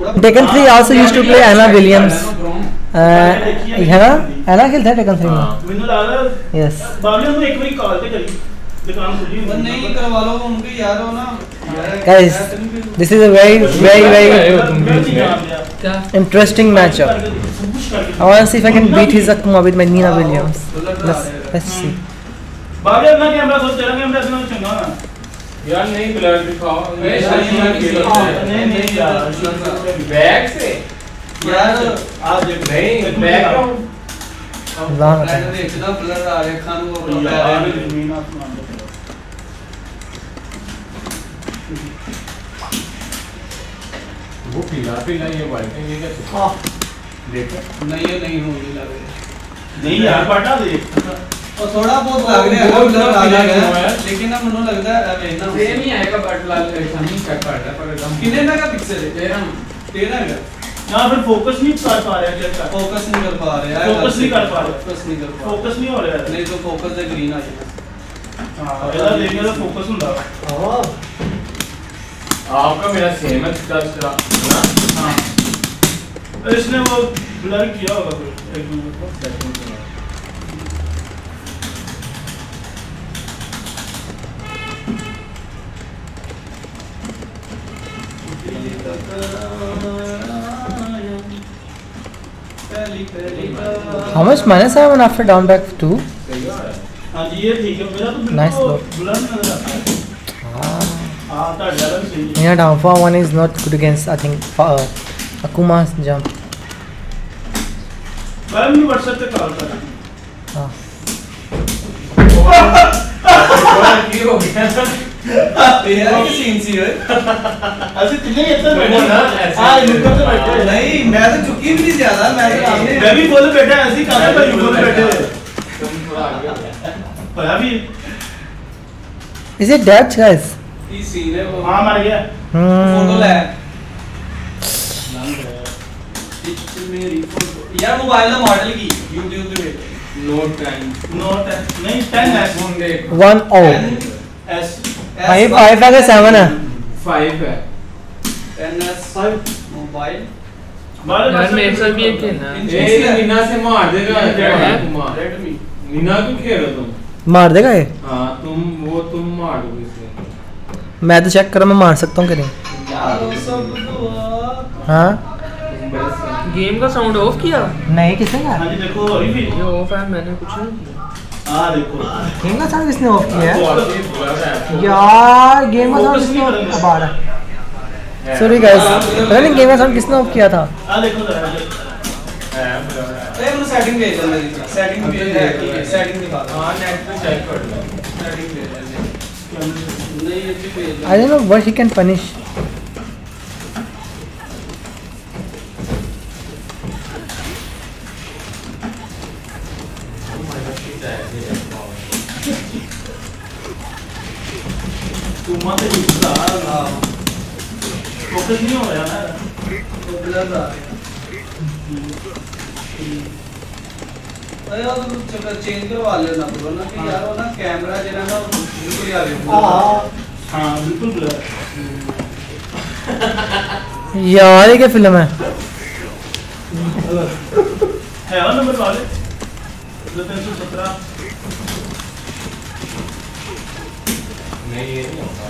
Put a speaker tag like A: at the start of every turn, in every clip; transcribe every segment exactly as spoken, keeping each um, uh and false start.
A: Tekken three also used to play Anna Williams. है ना Anna खेलता है Tekken three में.
B: मैंने लगा
A: Yes.
B: बाबू ने एक बार कॉल पे करी दुकान खुली
C: बंद नहीं करवा लो उनके यार हो ना.
A: Guys, this is a very very very interesting matchup. I want to see if I can beat his Akuma with my Nina Williams. Let's let's see.
B: बाबू अपना कैमरा सोच तेरा कैमरा इतना चंगा ना
D: यार नहीं ब्लर दिखाओ
B: नहीं नहीं यार
D: बैक से
C: यार
B: आज देख
D: नहीं बैकग्राउंड
A: अल्लाह
C: मैंने देखा ब्लर आ रहा खान को
B: यार जमीन आसमान
D: वो पीला पीला ये वाइट है ये क्या हां देखो
C: नहीं ये नहीं होने लग रहा
B: नहीं यार बटा देख
C: और थोड़ा बहुत लग रहा है ब्लर आ गया है लेकिन अब मुझे लगता है अब ना
D: सेम ही आएगा बट लाल नहीं चेक कर रहा पर एकदम
C: कितने मेगापिक्सल है
D: तेरह
C: तेरह का
B: ना फिर फोकस नहीं कर पा रहे हैं चेक
C: फोकस नहीं कर पा रहे यार
B: फोकस नहीं कर पा रहे
C: फोकस नहीं कर पा
B: फोकस नहीं हो रहा है
C: नहीं तो फोकस है ग्रीन आ जाएगा
B: हां ਇਹਦਾ ਦੇਖਿਆ ਤਾਂ ਫੋਕਸ ਹੁੰਦਾ ਵਾ
D: आपका मेरा सेम है टच ना
B: हां इसने वो ब्लर किया होगा फिर एक दूसरे को सेटिंग में
A: How much minus seven after down back two?
B: हां जी ये ठीक है मेरा तो
A: Nice
B: बिल्कुल
A: look.
B: ब्लर नजर आता है हां ता डाला भी सही है
A: Yeah, down four one is not good against I think uh, Akuma's jump.
B: मैं भी WhatsApp पे कॉल कर
A: हाँ.
D: की हो गया
C: तेरा की सीन सी है
B: ऐसे तिले इतना
D: बैठे ना, ऐसे।
B: हां निकल तो बैठे
C: नहीं मैं तो चुकी भी नहीं ज्यादा मैं तो सामने
B: मैं भी बोले बैठा ऐसे ही काफी भाई बोले बैठे
D: तुम थोड़ा आगे हो गया
B: पता भी
A: Is it dead, guys?
C: ये सीन है वो
B: हां मर गया
C: फोटो ले
B: लंग है मेरी फोटो
C: यार मोबाइल का मॉडल की YouTube पे
D: नोट टेन
B: नोट है नहीं टेन है
D: फोन देख
A: One oh.
B: S
A: Five five है कि seven है?
D: फाइव है
C: टेन एस मोबाइल
E: यार मेरे साथ भी एक है ना
D: ए नीना से मार देगा कुमार
C: Redmi
D: नीना क्यों खेल रहे हो तुम
A: मार देगा ये?
D: हाँ तुम वो तुम मार दोगे इसे
A: मैं तो चेक करो मैं मार सकता हूँ कि नहीं.
C: यार वो सब दुआ
A: हाँ?
D: तुम बस
E: गेम का साउंड ऑफ किया
A: नहीं किसने किया?
B: हां जी देखो अभी भी
E: ये ऑफ है मैंने कुछ नहीं किया
B: हां देखो
A: गेम का साउंड किसने ऑफ किया है?
D: बहुत ही बुरा है
A: यार गेम का साउंड
B: Focus
A: किसने
B: नहीं
A: ऑफ
B: करेंगे।
A: किया? बाड़ा. Sorry guys. पता नहीं गेम का साउंड किसने ऑफ किया था?
B: हां देखो जरा
D: है बुरा है
C: ए मुझे सेटिंग भेज दे मेरी तरफ सेटिंग भेज दे ठीक है सेटिंग दिखा दो
D: हाँ नेट पे चेक कर लो
C: सेटिंग भेज दे नहीं ये भी भेज
A: I don't know what he can punish.
B: तुम मत इसका
C: हां
B: फोकस नहीं हो रहा ना
C: तो ब्लर आ अरे यार तुम चेक चेंज करवा लेना तो ना कि यार वो ना कैमरा जरा ना बिल्कुल यार
B: हां हां बिल्कुल ब्लर
A: यार ये क्या फिल्म है?
B: है और नंबर वाले तीन सौ सत्रह
D: नहीं ये नहीं होगा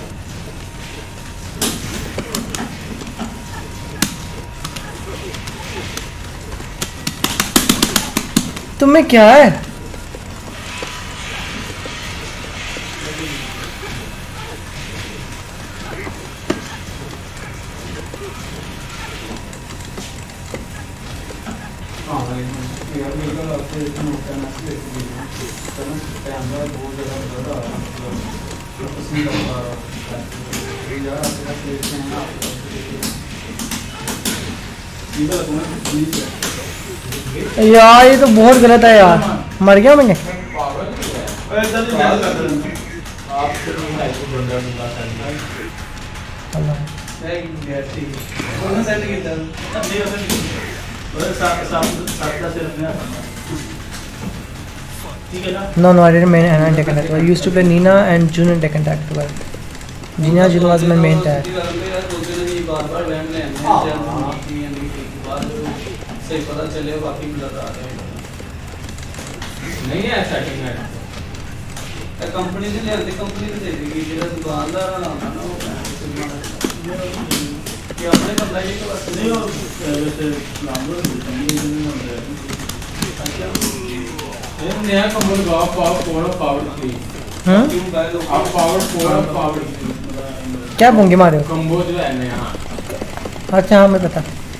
A: तुम्हें क्या है?
B: हां भाई यार मेरे को आपसे इतना होता है ना इसलिए करना कैमरा बहुत ज्यादा बड़ा है फोकस नहीं कर पा रहा यार आपका प्लेस में ना ये तो तुम्हें प्लीज है
A: यार ये तो बहुत गलत है यार. मर गया मैं.
D: पागल है
B: ओए जल्दी बैल कर दे
D: आप फिर मैं इसको बंदा दूंगा सर
A: अल्लाह.
C: सेटिंग ठीक है कौन सा सेटिंग किया
B: नहीं ऐसा नहीं और साथ साथ साथ का सिर्फ ना ठीक है ना
A: No, no, I didn't main Anna in Tekken Tag. I used to play Nina and Jun in Tekken Tag together. Nina Jun was my main tag.
C: यार सोचे ना ये बार-बार रैंक ले सही पता चले बाकी भी लगा रहे
D: नहीं है सेटिंग है
C: कंपनी से ले कंपनी से दे देगी जो दुकानदार वाला होता ना वो कि अपने बंदा ये तो बस नहीं और वैसे नाम लो अच्छा
D: ये नया कंपनी का पावर पावर पावर थ्री
A: हां
D: आप पावर पावर पावर
A: क्या बोंगे मारे
D: कंबो जो है नया
A: अच्छा हाँ मैं पता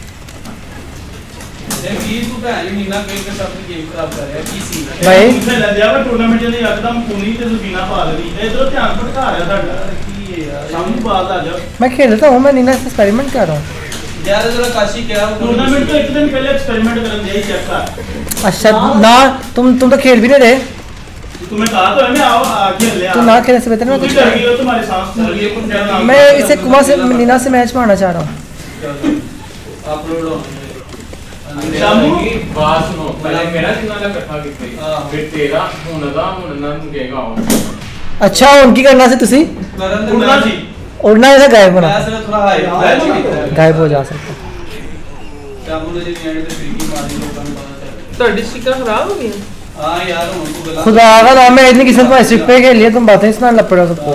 C: बीस रुपए महीना के के साथ गेम खराब कर रहा है पीसी
A: भाई
B: मैं ले दिया टूर्नामेंट ने एकदम पूरी ते सुबीना पाल रही है इधर ध्यान भटका रहा था
C: की है यार
B: सामने बाल आ जा
A: मैं खेलता हूँ मैं नीना से एक्सपेरिमेंट कर रहा हूँ
C: यार जरा काशी क्या
B: टूर्नामेंट तो एक दिन पहले एक्सपेरिमेंट करन दिया ही चेक कर
A: अच्छा ना तुम तुम तो खेल भी नहीं रहे
B: तुम्हें कहा तो है मैं आओ आगे ले
A: तो ना खेलने से बेहतर मैं कुछ
B: कर गई हो तुम्हारे सांस में ये कौन जाना
A: मैं इसे कुमार से नीना से मैच मारना चाह रहा हूँ
C: अपलोड हो
B: शामू
D: बात सुनो पहले मेरा कितना लग इकट्ठा कितने फिर तेरा हुन दा हुन ना मुकेगा
A: अच्छा उनकी करना से तुसी
C: करन
B: उड़ना जी
A: उड़ना ऐसा गायब होना
C: मैं सिर्फ थोड़ा हाई
A: गायब हो जा सकता
C: शामू ने जी एंड पे फ्री की मारी लोगों ने पता चला
E: तो डिस्ट्रिक्ट खराब हो गया
C: हां यार उनको गला
A: खुदा का नाम है इतनी किस्मत में स्ट्रिप पे खेल लिया तुम बातें सुना लपड़ा सबको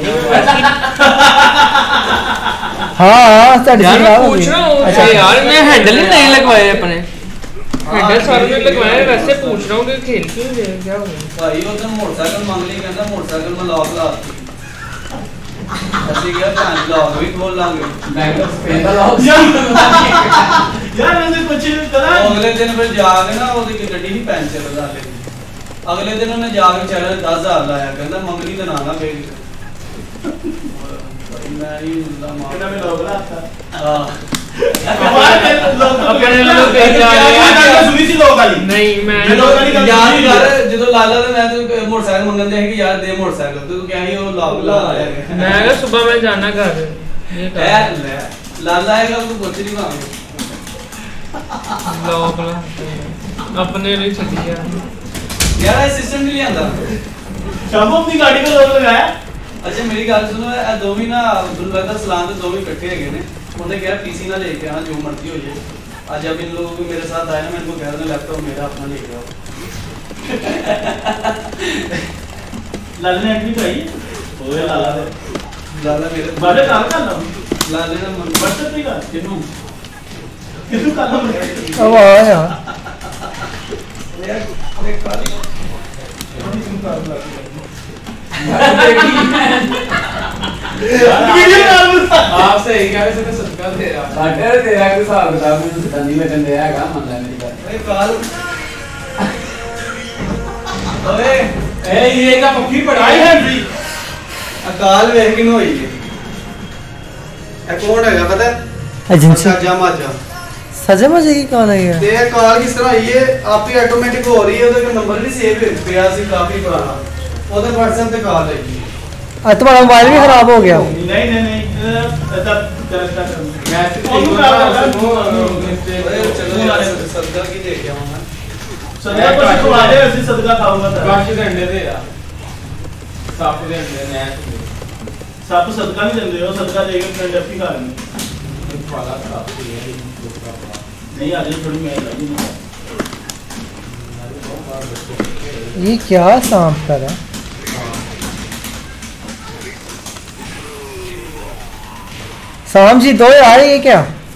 A: हाँ हाँ स्टडी
E: यार
A: से
E: मैं
A: लाओ
E: पूछ रहा हूँ
A: अच्छा
E: यार मैं हैंडल ही नहीं लगवाए अपने हैंडल सारे में लगवाए वैसे पूछ रहा हूँ कि खेल क्यों रहे क्या हो गया
C: भाई वो तो मोटरसाइकिल मांग ली कहता मोटरसाइकिल में लॉक ला ऐसे क्या जान लॉक भी खोल लांगे
D: मैं तो स्पेन लॉक
B: यार मैंने कुछ करा
C: अगले दिन फिर जाके ना वो की गड्डी नहीं पंचर लगा ली अगले दिन उन्हें जाके चैनल दस हज़ार लाया कहता मंगली तो ना ना फेंक मैं ही मुल्ला मार
B: कितना में लोग रहा था
C: हां
B: अपने लोग पे जा सुनी सी लोग वाली
E: नहीं मैं
C: यार यार ਜਦੋਂ ਲਾਲਾ ਨੇ ਮੈਂ ਤੇ ਮੋਟਰਸਾਈਕਲ ਮੰਗਣ ਦੇ ਕਿ ਯਾਰ ਦੇ ਮੋਟਰਸਾਈਕਲ ਤੂੰ ਕਿਹਾ ਸੀ ਉਹ ਲੌਕ ਲਾ ਆਇਆ
E: मैं कहा सुबह मैं जाना घर ये
C: ਐ ਲੈ ਲਾਲਾ ਆਏਗਾ ਤੂੰ ਕੁਝ ਨਹੀਂ ਮਾਂਗੇ
E: लोग अपने लिए चली गया
C: ਯਾਰ ਇਹ ਸਿਸਟਮ ਨਹੀਂ ਲਿਆਂਦਾ
B: शामू अपनी गाड़ी में लोग लगाया
C: ਅੱਛਾ ਮੇਰੀ ਗੱਲ ਸੁਣੋ ਇਹ ਦੋਵੇਂ ਨਾ ਅਬਦੁੱਲਾ ਦਾ ਸਲਾਮ ਤੇ ਦੋਵੇਂ ਇਕੱਠੇ ਹੈਗੇ ਨੇ ਉਹਨੇ ਕਿਹਾ ਪੀਸੀ ਨਾਲ ਲੈ ਕੇ ਆਣਾ ਜੋ ਮਰਜ਼ੀ ਹੋ ਜਾਏ आज अब इन लोगों को मेरे साथ आए ना मैं इनको कह रहा लैपटॉप मेरा अपना ले गया
B: लाला ने एंट्री कराई ओए लाला ने
C: लाला मेरे
B: बाले काल का ना
C: लाले ने मन
B: व्हाट्सएप पे का किनु किनु काल में
A: अब आया
C: यार एक काल
D: आप सही कह रहे हो सदका दे रहा बाटे तेरा के साथ बता मैं धंधी में चंदे आएगा मान ले मेरी बात
C: ए काल ओए
D: ए ये का पक्की पढ़ाई
B: आई
D: है
B: है
C: अकाल वेख किन होई है ए कौन हैगा पता है
A: एजेंसी
C: सजा माजा
A: सजा मजे की कॉल है ये
C: ते काल किस तरह आई है आप ही ऑटोमेटिक हो रही है ਉਹਦਾ नंबर भी सेव है पिया सी काफी पुराना ਉਹਦੇ WhatsApp ਤੇ ਕਾਲ आई है
A: आज तुम्हारा मोबाइल भी खराब हो गया
B: नहीं नहीं नहीं ऐसा करता कर
D: मैं
B: ਉਹਨੂੰ ਕਾਲ ਕਰ
C: चलो यार सदका की दे गया मैं
B: सदका को खवा दे ऐसे सदका खाऊंगा था
D: काश के अंडे दे यार साफ दे अंडे ने
B: साप सदका नहीं देंगे हो सदका देगा फ्रेंड अपनी खा लेंगे
D: वाला साफ है
B: नहीं आज थोड़ी मैं लगी नहीं
A: ये क्या सांप कर रहा है सांप जी दो यार ये क्या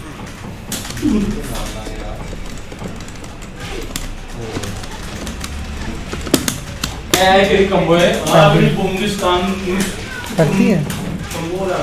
D: क्या है तेरी कंबो है
B: हां अपनी बुंगिस्तान
A: करती है
B: कंबोरा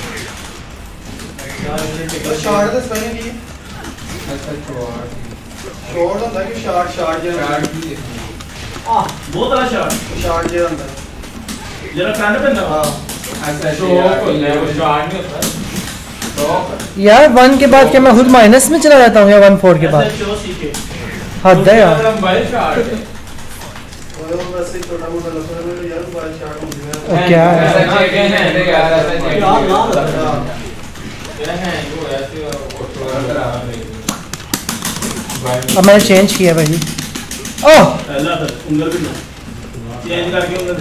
C: ਸ਼ਾਰਟ ਦਾ ਸਪੈਲਿੰਗ ਕੀ ਹੈ
D: अच्छा छोड़
C: ਸ਼ਾਰਟ ਹੁੰਦਾ ਕਿ ਸ਼ਾਰਟ ਸ਼ਾਰਟ ਜਿਹੜਾ
D: चार्ट भी
B: हां बहुत बड़ा शॉट
C: ਸ਼ਾਰਟ ਜਿਹੜਾ ਹੁੰਦਾ
B: जरा फ्रंट पे ना
C: ਹਾਂ
D: ऐसा शॉक होता है वो चार्ट नहीं होता शॉक
A: यार वन के बाद क्या मैं खुद माइनस में चला जाता हूँ या वन फोर के बाद
B: चलो सीखे
A: हद है यार
D: मोबाइल चार्ट है
C: ਉਹ ਵੈਸੇ ਛੋਟਾ ਮੋਟਾ ਲੱਗਾ ਮੈਨੂੰ ਯਾਰ ਮੋਬਾਈਲ ਸ਼ਾਰਟ ਹੁੰਦੀ ਹੈ
A: और क्या है
D: ऐसा चेक है यार ऐसा चेक
B: यार ना
D: क्या है वो ऐसे वो थोड़ा करा
A: अब मैंने चेंज किया भाई ओह
B: पहला था उंगल भी ना चेंज करके उंगल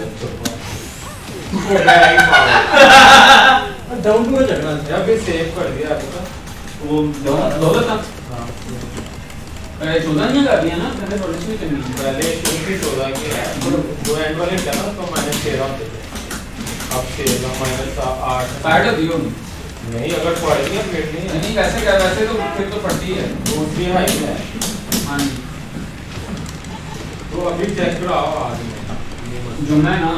D: डाउन टू चढ़ना जब भी सेव कर दिया आपका
B: वो
D: दो दो था हां ए चौदह नहीं कर दिया ना मैंने थोड़ी सी चंगी
F: पहले उनकी चौदह की है दो एंड वाले थे ना तो माइनस तेरह होते थे अब तेरह माइनस आठ
D: साइड होती हो
F: नहीं अगर पढ़ लिया फिर नहीं है
D: नहीं कैसे कर वैसे तो फिर तो पड़ती है
F: दूसरी हाई है
D: हां
F: तो अभी चेक कराओ आज में
D: जो मैं ना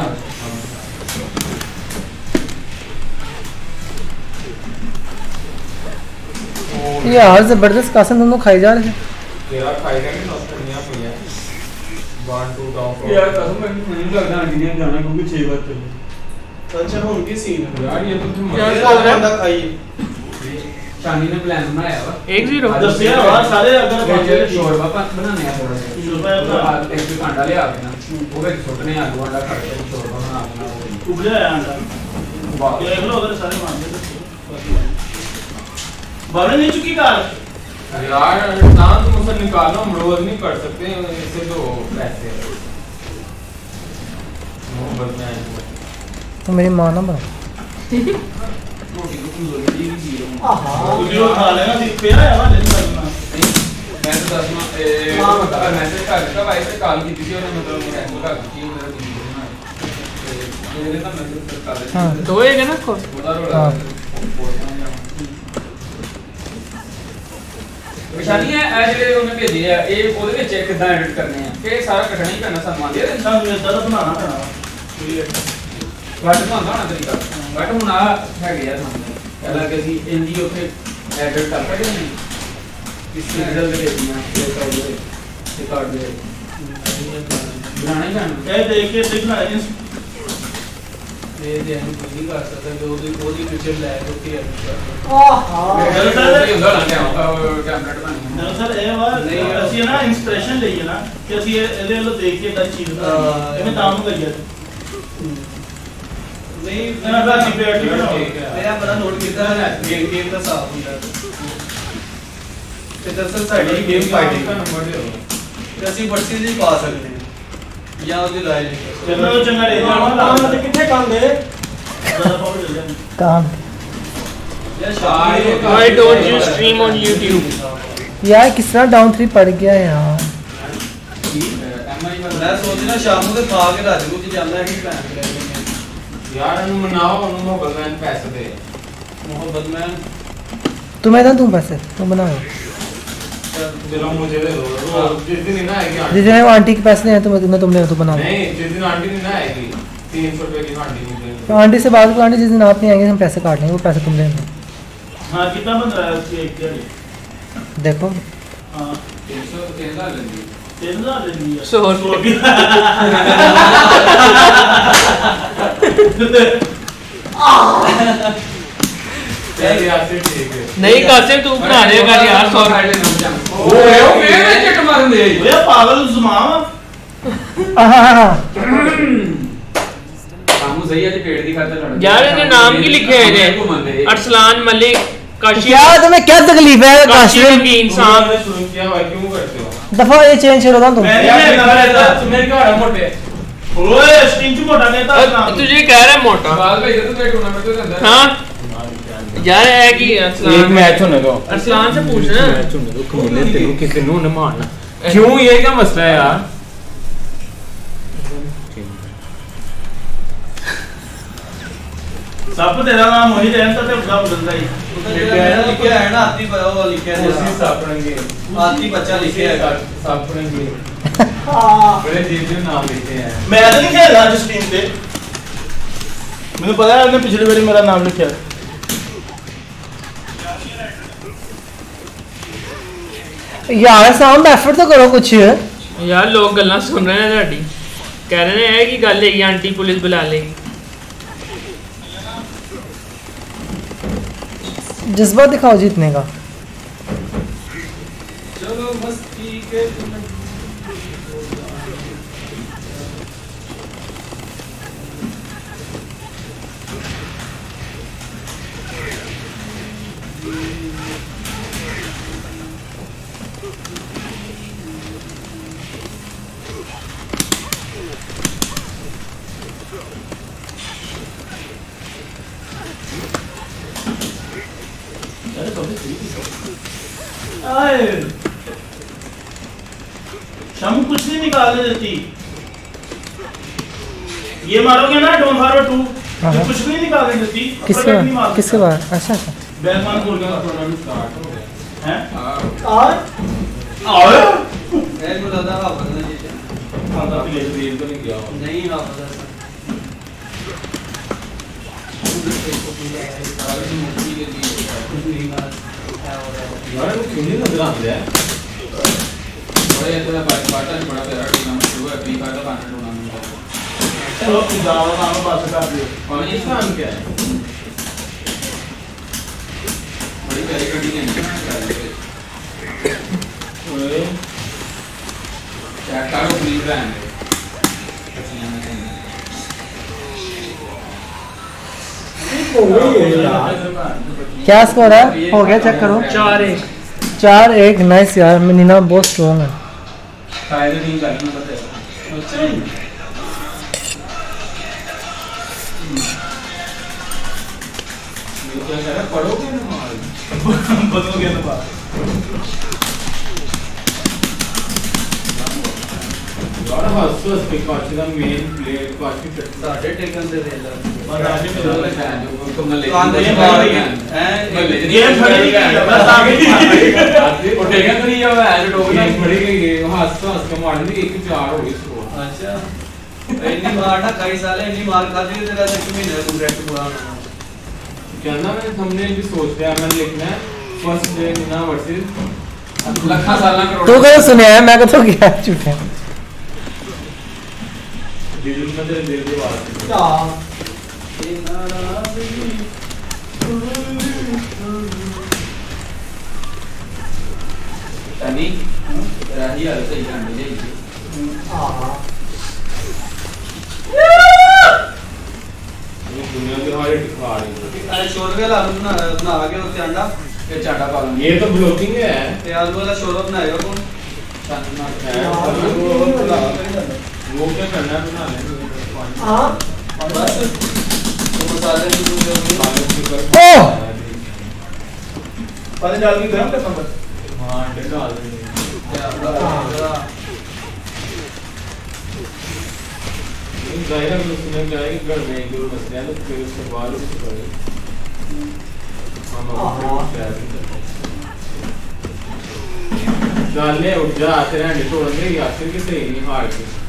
A: यार जबरदस्त कासन दोनों खाई जा रहे हैं
F: तेरा खाएगा कि नौकरियां पे है वन टू डाउन
B: यार कसम मैं नहीं लगता इंजीनियर जाना क्योंकि छह बार चले
C: अच्छा उनकी सीन है
F: यार ये तो तुम
E: यार,
C: ये वाला बंदा खाइए
D: शानी ने प्लान बनाया हुआ
E: एक जीरो
B: दस यार वहां सारे अगर
D: मुझे शोरबा बनाने हैं थोड़ा सा
B: शोरबा
D: तो आज एक भी कांडा ले आके ना वो भी छोटने आलू अंडा खा के शोरबा बना देना
B: उबले आया अंडा
D: वाह
B: देख लो अगर सारे मान दे बाबा नहीं चुकी कार
F: यार ना तुम उसे निकालो हम रोज नहीं कर सकते इससे तो पैसे मोहब्बत में
A: तो मेरी माँ ना बना
D: रोटी को कमजोरी दी जीरो
B: वीडियो खा लेना सिर्फ पे आया वाला नहीं करना
D: मैं तो दस में ए मैसेज कर दिया भाई से कॉल की थी और मतलब कैंसिल कर दी मेरा वीडियो ना मेरे ना मैसेज कर दिया
A: हाँ
E: दो एक है ना को
D: उधर
A: हाँ।
D: विशाली है आज ਜਿਹੜੇ ਉਹਨੇ ਭੇਜੇ ਆ ਇਹ ਉਹਦੇ ਵਿੱਚ ਕਿਦਾਂ ਐਡਿਟ ਕਰਨੇ ਆ ਕਿ ਸਾਰਾ ਕੱਟਣਾ ਹੀ ਪੈਣਾ ਸਾਨੂੰ ਆਂਦੇ ਆ
B: इंसान में दर्द बनाना पड़ा क्लियर
D: ਵੱਟ ਬਣਾਉਣਾ ਹੋਣਾ ਤਰੀਕਾ ਵੱਟ ਹੁਣ ਆ ਹੈਗੇ ਆ ਸਾਹਮਣੇ ਪਹਿਲਾਂ ਕਿ ਅਸੀਂ ਇੰਦੀ ਉੱਥੇ ਐਡਿਟ ਕਰ ਸਕਦੇ ਨਹੀਂ ਇਸ ਰਿਜ਼ਲਟ ਦੇ ਦੇਣਾ ਇਹ ਕਾਰਡ ਦੇ ਇਹ ਕਾਰਡ ਦੇ ਬਣਾਣਾ ਹੀ ਪੈਣਾ
B: ये देखिए देखना है
C: ਇਹ ਜੇ ਅਸੀਂ ਕੁਝ ਨਹੀਂ ਕਰ ਸਕਦੇ ਤੇ ਉਹਦੀ ਉਹਦੀ ਪਿਕਚਰ ਲੈ ਕੇ ਉੱਤੇ ਐਡ ਕਰ
D: ਇਹ ਹੁੰਦਾ ਨਾ ਟੈਂਪਲੇਟ ਬਣਾਉਣਾ
B: दरअसल ये बात नहीं ਅਸੀਂ ਨਾ इंस्पिरेशन ਲਈਏ ਨਾ ਕਿ ਅਸੀਂ ਇਹਦੇ ਵੱਲੋਂ ਦੇਖ ਕੇ ਤਾਂ ਚੀਜ਼ ਬਣਾ ਇਹਨੇ ਤਾਂ ਨੂੰ ਕਰੀਏ
C: ਨਹੀਂ
B: ਇਹਨਾਂ ਦਾ ਸੀਪੀਆਰਟੀ ਬਣਾਓ
C: ਮੇਰਾ ਬੜਾ ਨੋਟ ਕੀਤਾ ਹੈ ਗੇਮ ਗੇਮ ਦਾ ਸਾਫ ਹੁੰਦਾ ਤੇ ਦਰਅਸਲ ਸਾਡੀ ਗੇਮ ਫਾਈਟਿੰਗ
F: का नंबर दे दो
C: ਤੇ ਅਸੀਂ ਵਰਸੀ ਨਹੀਂ ਪਾ ਸਕਦੇ ਹਾਂ ਜਾਂ ਉਹਦੀ ਰਾਏ ਲੈ ਕੇ
B: ਚਲੋ ਚੰਗਾ ਰੇ ਜਾਣਾ ਤੇ ਕਿੱਥੇ ਕੰਮ ਦੇ ਜ਼ਿਆਦਾ ਪਾਵਰ ਚੱਲ ਜਾਂਦੀ
A: काम
C: ਜਾਂ ਸ਼ਾਮ ਨੂੰ
E: Why don't you stream on YouTube?
A: यार किस तरह डाउन थ्री पड़ गया यार
D: ਐਮਆਈ
C: ਮੈਂ ਸੋਚਦਾ ਸ਼ਾਮ ਨੂੰ ਤੇ ਖਾ ਕੇ ਰਾਤ ਨੂੰ ਜੀ ਜਾਂਦਾ ਹੈ ਕਿ ਭੈਣ ਲੈ ਕੇ
F: यार नु मनाओ नु मोहब्बत में पैसे दे
C: मोहब्बत में
A: तुम्हें था तुम पैसे तुम बनाओ
F: चलो मुझे दे दो रोज जिस दिन ही ना आएगी आंटी
A: जिस दिन वो आंटी के पैसे नहीं है तुम्हें तुम्हें तुमने तो बनाओ
F: नहीं जिस दिन आंटी नहीं ना आएगी तीन सौ रुपए की आंटी मुझे
A: तो आंटी से बात करो आंटी जिस दिन आप नहीं आएंगे हम पैसे काट लेंगे वो पैसे तुम लेना
B: हाँ कितना बन रहा है उसकी एक दिहाड़ी
A: देखो
B: हाँ
D: तीन सौ तीन हज़ार लेंगे
B: तीन हजार ले लिया
E: सौ रुपये।
F: चलिए आपसे ठीक है
E: नहीं कासिम तू बना देगा यार सौ
D: साइड ले जाओ ओ यो मेरे चिट मारन दे
B: ओए पागल जुमाम
D: कामू सही है जी पेड़ दी खातिर लड़
E: यार इन्हें नाम की लिखे है ये अरसलान मलिक काशिफ
A: क्या तुम्हें क्या तकलीफ है
E: काशिफ
A: काशिफ
E: की इंसान
F: आपने शुरू किया भाई क्यों करते हो
A: दफा ये चेंज करो ना तुम
B: मैं-
F: यार मेरे क्या है मोटे
B: ओए स्टिंग मोटा नेता
E: अ, तुझे कह रहा है मोटा
D: बाल भाई इधर तो टूर्नामेंट के अंदर
E: हाँ यार है कि अरसलान
F: एक मैच होने दो
E: अरसलान से पूछना
F: मैच होने दो कमीने तेरे किसी ने उन्हें मारना क्यों ये क्या मसला है यार
B: सब तेरा नाम वही रहता तो बुरा बदलता ही
C: मेरा लिखा है ना आती पर वो लिखा है
F: उसी सापड़ेंगे
C: आती बच्चा लिखे है
F: सापड़ेंगे बड़े जीव जीव नाम लिखे हैं
B: मैं तो नहीं खेल रहा जिस टीम पे मुझे पता है आपने पिछली बारी मेरा नाम लिखा है
A: यार साउंड एफर्ट तो करो कुछ
E: यार लोग गल्ला सुन रहे हैं साडी कह रहे हैं कि गल है आंटी पुलिस बुला लेगी
A: जज्बा दिखाओ जीतने का
C: चलो मस्ती के
B: अरे तो भी ठीक है आए शम कुछ नहीं निकालने देती। ये मारोगे ना डोंट फॉरवर्ड टू, ये कुछ भी नहीं निकालने देती।
A: किसके बार किसके बार अच्छा अच्छा
B: बैकमान बोल के टूर्नामेंट स्टार्ट हो गया हैं और और
C: मैं को दादा का बदलना चाहिए।
B: हां तो ले
F: ये तो नहीं गया
C: नहीं ना बदल
F: यार वो क्यों नहीं नजर आते हैं बड़े इतना बाटा बड़ा तेरा टूर्नामेंट शुरू है फ्री फायर का बाटा टूर्नामेंट है
B: चलो जाओ काम बात कर दो।
F: और ये काम क्या है बड़ी प्यारी कटिंग है ओए चैट कार्ड प्लीज ब्रांड
A: क्या स्कोर है हो गया चेक करो
E: चार एक
A: चार एक नाइस यार नीना बहुत स्ट्रॉन्ग है
F: शायद नहीं करना पड़ता
B: अच्छा
F: ये क्या कर रहा पढ़ोगे ना
B: बदलोगे ना बात
F: यार हंसो स्पीकर का मेन प्लेयर को अच्छी
C: साढ़े टेकन से दे ला
B: और आगे
F: तो
B: चलो
F: तुमने ले
C: कांदे
F: ये
C: मार
F: खड़ी
C: गया
F: है
C: हैं
B: ये खड़ी नहीं की बस आगे
F: उठेगा तो नहीं है वो ऐसे टोकना खड़ी गई है वहां हंस हंस के मारने की एक चार हो गई इसको
C: अच्छा इतनी मार ना कई साल इतनी मार खाती है तेरा एक महीने में डायरेक्ट पूरा होना
F: कहना मैं हमने भी सोच रहा है मैंने लिखना है फर्स्ट डे ना वर्सेस लखा साला करोड़
A: तू कहीं सुने है मैं तो क्या झूठा
F: दिल में तेरे दिल की बात
B: क्या
F: तनी राही आ सही काम ले
B: हां
F: ये दुनिया की हर एक दिखा रही है
C: अरे शोरवे ला बना बना के उसके अंडा
F: ये चाटा पालन ये तो ब्लॉकिंग है
C: ते आलू वाला शोरवा बनाएगा कौन
F: वो क्या करना है बना ले
B: हां
C: बस तो मसाले की जो
A: ओह
B: पानी डाल के गरम करना बस
F: हां डाल देंगे जाएगा तो उसने जाएगा घर में जो मसले हैं तो फिर उसके बाद उसको करें हम डालने उठ जा आते रहने छोड़ दे या फिर किसे नहीं हार के